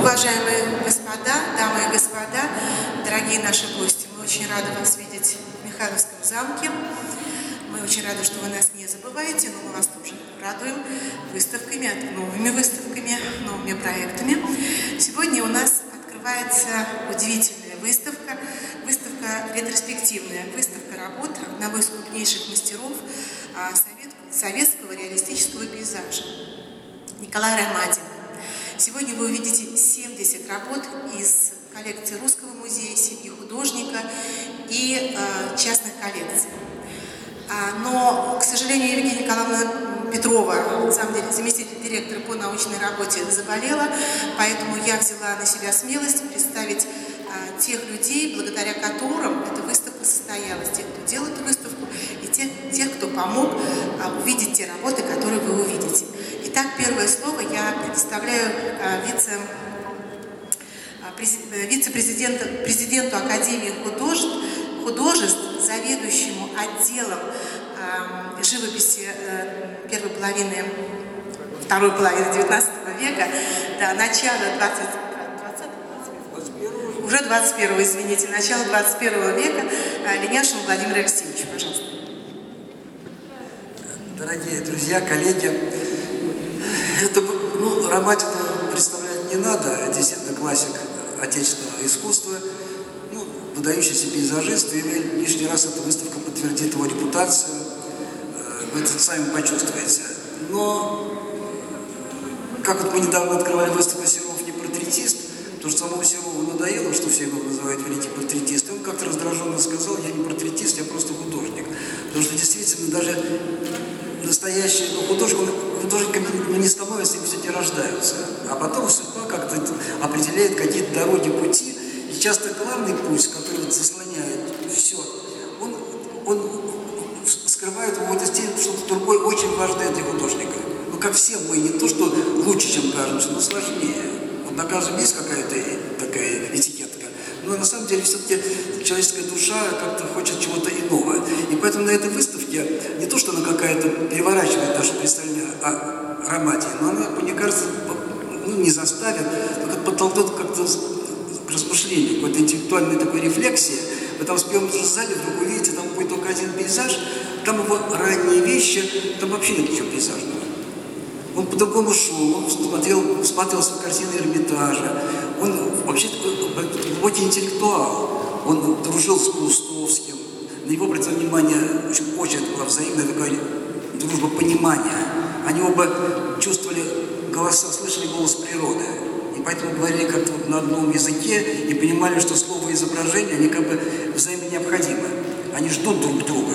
Уважаемые господа, дамы и господа, дорогие наши гости, мы очень рады вас видеть в Михайловском замке. Мы очень рады, что вы нас не забываете, но мы вас тоже радуем выставками, новыми выставками, новыми проектами. Сегодня у нас открывается удивительная выставка, выставка ретроспективная, выставка работ одного из крупнейших мастеров советского реалистического пейзажа Николая Ромадина. Сегодня вы увидите 70 работ из коллекции Русского музея, семьи художника и частных коллекций. Но, к сожалению, Евгения Николаевна Петрова, заместитель директора по научной работе, заболела, поэтому я взяла на себя смелость представить тех людей, благодаря которым эта выставка состоялась, тех, кто делал эту выставку, и тех, кто помог увидеть те работы, которые вы увидите. Итак, первое слово я предоставляю президенту Академии художеств, заведующему отделом живописи второй половины 19 века до начала 21 века Линяшин Владимир Алексеевич, пожалуйста. Дорогие друзья, коллеги, Ромадина представлять не надо, это действительно классик отечественного искусства, выдающийся пейзажист, и лишний раз эта выставка подтвердит его репутацию, вы это сами почувствуете. Но, как вот мы недавно открывали выставку «Серов не портретист», потому что самому Серову надоело, что все его называют великий портретист, и он как-то раздраженно сказал: я не портретист, я просто художник. Потому что действительно даже настоящие художниками не становятся, им все-таки рождаются. А потом судьба как-то определяет какие-то дороги, пути. И часто главный путь, который заслоняет все, он скрывает в какой-то степени что-то другое, очень важное для художника. Как все мы, не то, что лучше, чем кажется, но сложнее. Вот на каждом есть какая-то такая этикетка. Но на самом деле все-таки человеческая душа как-то хочет чего-то иного. И поэтому на этой выставке не то, что она какая-то переворачивает наше представление о Ромадине, но она, мне кажется, не заставит, но подтолкнет как-то к размышлению, какой-то интеллектуальной такой рефлексии. Вы там в первом зале вдруг увидите, там будет только один пейзаж, там его ранние вещи, там вообще нет ничего пейзажного. Он по-другому шел, он всматривался в картины Эрмитажа, он вообще такой глубокий интеллектуал, он дружил с Паустовским, на него обратил внимание, очень была взаимная такая дружба понимания. Они оба чувствовали голоса, слышали голос природы, и поэтому говорили как-то вот на одном языке и понимали, что слово и изображение, они как бы взаимно необходимы, они ждут друг друга.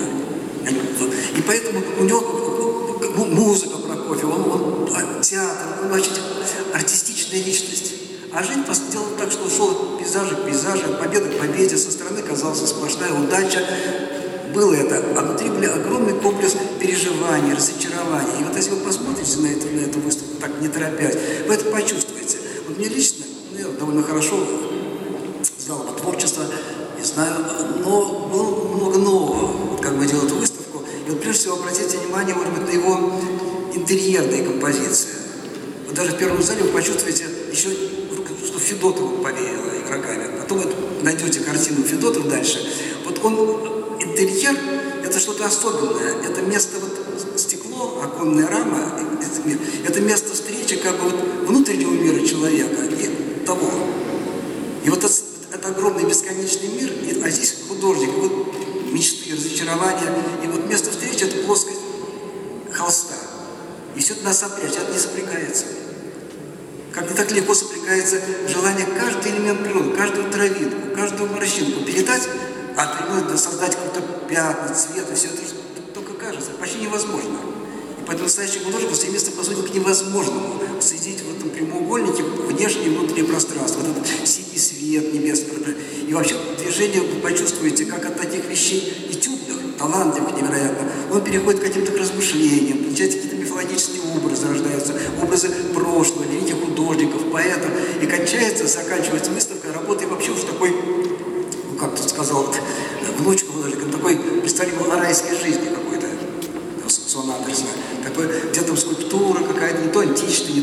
И поэтому у него музыка Прокофьев, он театр, он вообще артистичная личность. А жизнь сделала так, что ушел от пейзажа к пейзажу, от победы к победе, со стороны казалась сплошная удача. Было это, а внутри были огромный комплекс переживаний, разочарований. И вот если вы посмотрите на эту выставку, так не торопясь, вы это почувствуете. Вот мне лично, я довольно хорошо знал его творчество, не знаю, но было много нового, вот как бы делал эту выставку. И вот прежде всего обратите внимание, может быть, на его интерьерные композиции. Вот даже в первом зале вы почувствуете еще, что Федотову повеяло игроками. Потом вы найдете картину Федотова дальше. Вот он, интерьер, это что-то особенное. Это место, вот стекло, оконная рама, это место встречи как бы вот внутреннего мира человека и того. И вот это огромный бесконечный мир, а здесь художник, вот мечты, разочарования, и вот место встречи — это плоскость холста. И все это нас сопрячь, это не сопрягается. Как не так легко сопрягается желание каждый элемент природы, каждую травинку, каждую морщинку передать, а природу создать какой-то пятна, цвет, и все это только кажется, почти невозможно. И поэтому настоящий художник стремится, по сути, к невозможному соединить в этом прямоугольнике внешнее и внутреннее пространство, вот этот синий свет небесный. И вообще движение вы почувствуете, как от таких вещей этюдных, талантливых невероятно, он переходит к каким-то размышлениям, получается какие-то мифологические образы рождаются, образы прошлого, великих художников, поэтов, и заканчивается выставка работой вообще уж такой, как тут сказал внучка художника, такой представление о райской жизни какой-то, сон Андерсона, такой, где там скульптура какая-то, не то античная, не то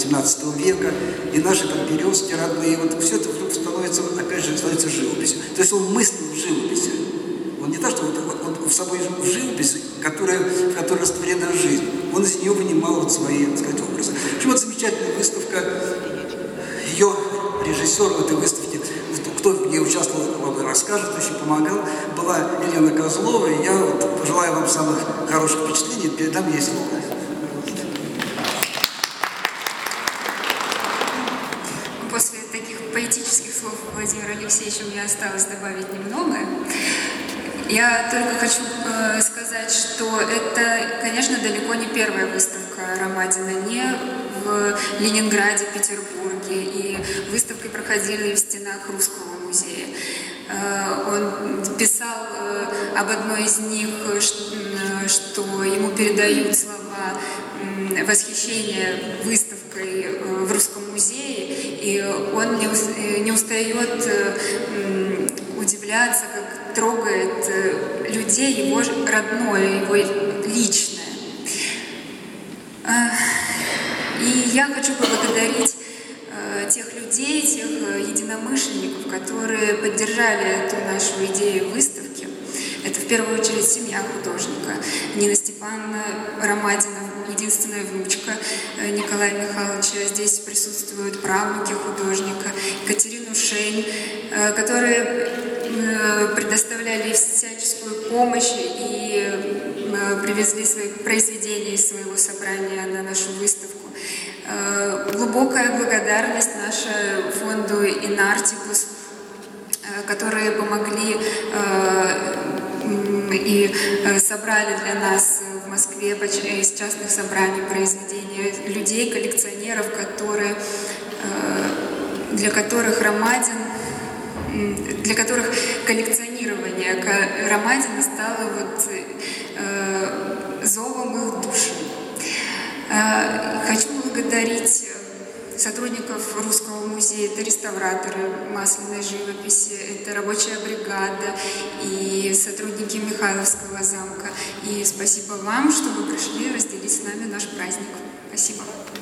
XVII века, и наши там березки родные, вот все это вдруг становится, опять же, становится живописью. То есть он мыслил в живописи. Он не то, что он в собой в живопись, в которой растворена жизнь, он из нее вынимал вот свои, так сказать, образы. В общем, вот замечательная выставка, ее режиссер в этой выставке, кто в ней участвовал, вам расскажет, очень помогал, была Елена Козлова, и я вот желаю вам самых хороших впечатлений, передам ей слово. После таких поэтических слов Владимира Алексеевича мне осталось добавить немного. Я только хочу сказать, что это, конечно, далеко не первая выставка Ромадина, не в Ленинграде, Петербурге, и выставки проходили в стенах Русского музея. Он писал об одной из них, что ему передают слова восхищения выставкой в Русском музее, и он не устает удивляться, как трогает людей его родное, его личное. И я хочу поблагодарить тех людей, тех единомышленников, которые поддержали эту нашу идею выставки. Это в первую очередь семья художника. Нина Степановна Ромадина, единственная внучка Николая Михайловича. Здесь присутствуют правнуки художника, Екатерину Шень, которые предоставляли всяческую помощь и привезли свои произведения из своего собрания на нашу выставку. Глубокая благодарность наша фонду «Инартибус», которые помогли и собрали для нас в Москве из частных собраний произведения людей, коллекционеров, для которых коллекционирование Ромадина стало зовом их души. Хочу благодарить сотрудников Русского музея, это реставраторы масляной живописи, это рабочая бригада и сотрудники Михайловского замка. И спасибо вам, что вы пришли разделить с нами наш праздник. Спасибо.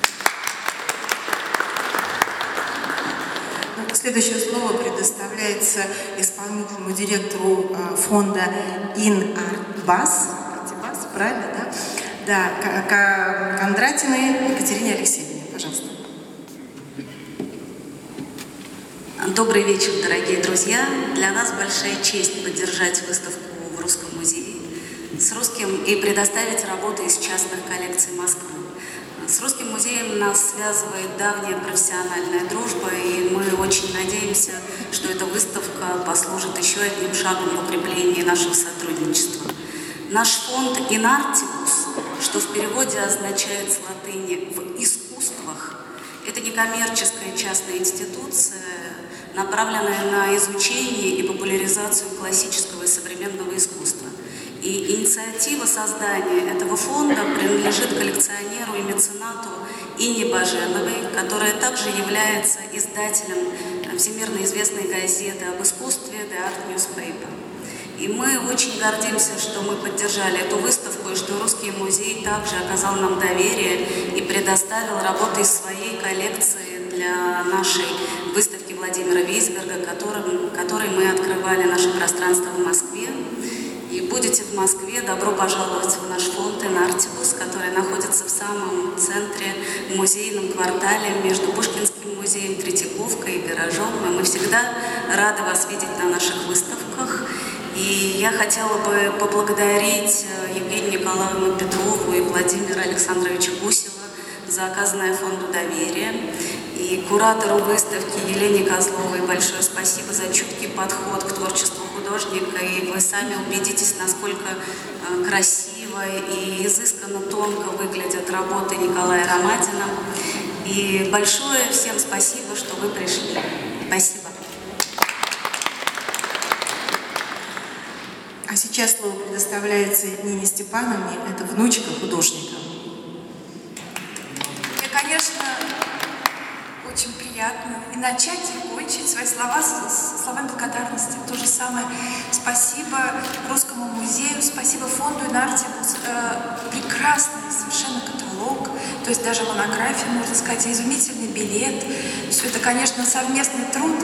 Следующее слово предоставляется исполнительному директору фонда «Инартибус», правильно, да? Да, Кондратиной Екатерине Алексеевне, пожалуйста. Добрый вечер, дорогие друзья. Для нас большая честь поддержать выставку в Русском музее с русским и предоставить работы из частных коллекций Москвы. С Русским музеем нас связывает давняя профессиональная дружба, и мы очень надеемся, что эта выставка послужит еще одним шагом в укреплении нашего сотрудничества. Наш фонд «Инартибус», что в переводе означает с латыни «в искусствах», это некоммерческая частная институция, направленная на изучение и популяризацию классического и современного искусства. И инициатива создания этого фонда принадлежит коллекционеру и меценату Инне Баженовой, которая также является издателем всемирно известной газеты об искусстве «The Art Newspaper». И мы очень гордимся, что мы поддержали эту выставку, и что Русский музей также оказал нам доверие и предоставил работы из своей коллекции для нашей выставки Владимира Вейсберга, которой мы открывали наше пространство в Москве. И будете в Москве, добро пожаловать в наш фонд «Инартибус», который находится в самом центре, в музейном квартале между Пушкинским музеем, Третьяковкой и Гаражом. И мы всегда рады вас видеть на наших выставках. И я хотела бы поблагодарить Евгению Николаевну Петрову и Владимира Александровича Гусева за оказанное фонду доверие. И куратору выставки Елене Козловой большое спасибо за чуткий подход к творчеству художника. И вы сами убедитесь, насколько красиво и изысканно тонко выглядят работы Николая Ромадина. И большое всем спасибо, что вы пришли. Спасибо. А сейчас слово предоставляется Нине Степановне, это внучка художника. Мне, конечно, очень приятно и начать, и кончить свои слова словами благодарности. То же самое. Спасибо Русскому музею, спасибо фонду «Инартибус». Прекрасный совершенно каталог, то есть даже монография, можно сказать, изумительный билет. Все это, конечно, совместный труд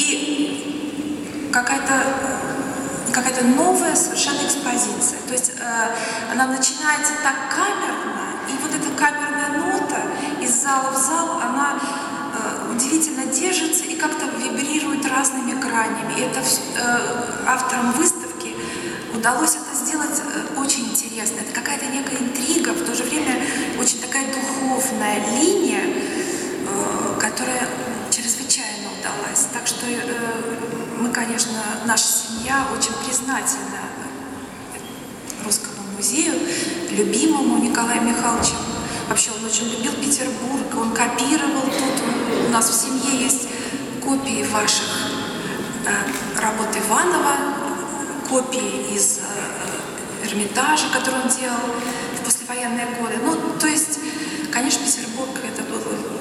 и какая-то новая совершенно экспозиция. То есть она начинается так камерно, и вот эта камерная нота из зала в зал, она удивительно держится и как-то вибрирует разными гранями. И это авторам выставки удалось это сделать очень интересно. Это какая-то некая интрига, в то же время очень такая духовная линия, которая чрезвычайно удалась. Так что мы, конечно, наша семья очень признательна Русскому музею, любимому Николаю Михайловичу. Вообще он очень любил Петербург, он копировал тут. У нас в семье есть копии ваших работ Иванова, копии из Эрмитажа, который он делал в послевоенные годы. Ну, то есть, конечно, Петербург это был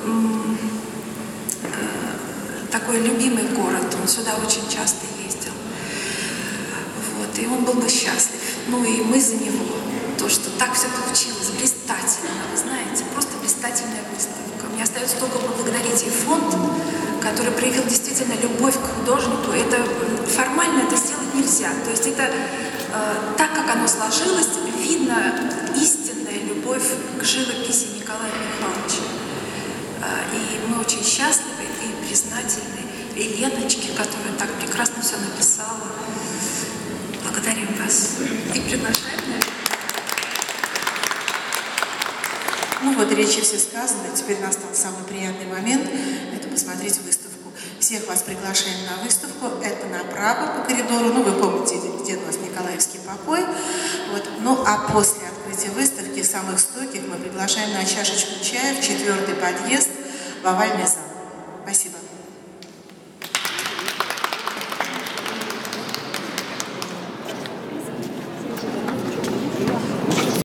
такой любимый город, он сюда очень часто ездил. Вот, и он был бы счастлив. Ну и мы за него. То, что так все получилось, блистательно, вы знаете, просто блистательная выставка. Мне остается только поблагодарить и фонд, который проявил действительно любовь к художнику. Это формально это сделать нельзя. То есть это так, как оно сложилось, видно истинная любовь к живописи Николая Михайловича. И мы очень счастливы и признательны и Леночке, которая так прекрасно все написала. Благодарим вас и приглашаем, наверное. Ну вот, речи все сказаны. Теперь настал самый приятный момент. Это посмотреть выставку. Всех вас приглашаем на выставку. Это направо по коридору. Ну, вы помните, где у нас Николаевский покой. Вот. Ну, а после открытия выставки самых стойких мы приглашаем на чашечку чая в 4-й подъезд в овальный зал.